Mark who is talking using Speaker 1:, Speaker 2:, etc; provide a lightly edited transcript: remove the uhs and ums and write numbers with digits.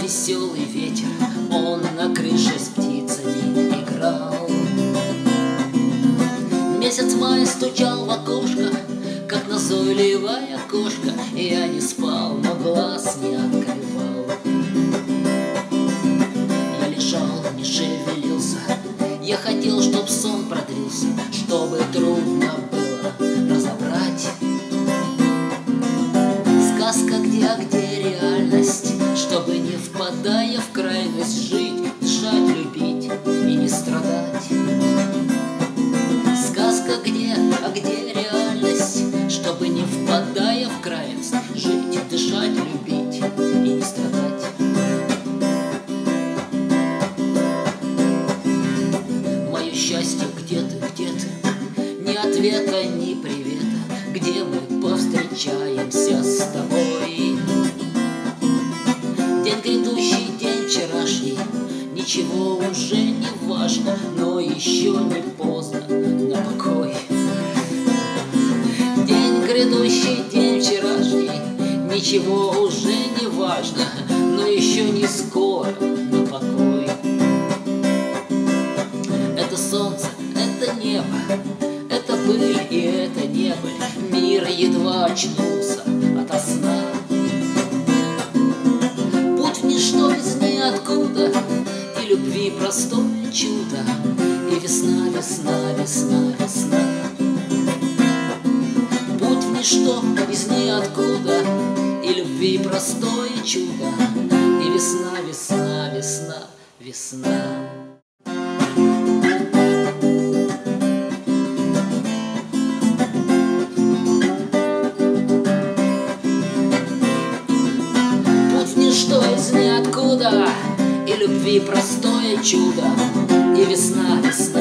Speaker 1: веселый ветер, он на крыше с птицами играл. Месяц май стучал в окошко, как назойливая кошка. Я не спал, но глаз не открывал. Я лежал, не шевелился, я хотел, чтоб сон продлился, чтобы трудно было разобрать. Сказка где, а где реальность, чтобы не впадая в крайность жить, дышать, любить и не страдать. Сказка где, а где реальность, чтобы не впадая в крайность жить, дышать, любить и не страдать. Мое счастье, где ты, ни ответа, ни привета, где мы повстречаемся с тобой. День грядущий, день вчерашний, ничего уже не важно, но еще не поздно на покой. День грядущий, день вчерашний, ничего уже не важно, но еще не скоро на покой. Это солнце, это небо, это быль и это небыль. Мир едва очнулся ото сна. Путь в ничто из ниоткуда, и любви простое чудо, и весна, весна, весна, весна. Путь в ничто из ниоткуда, и любви простое чудо, и весна, весна, весна, весна. Что из ниоткуда, и любви простое чудо, и весна, весна.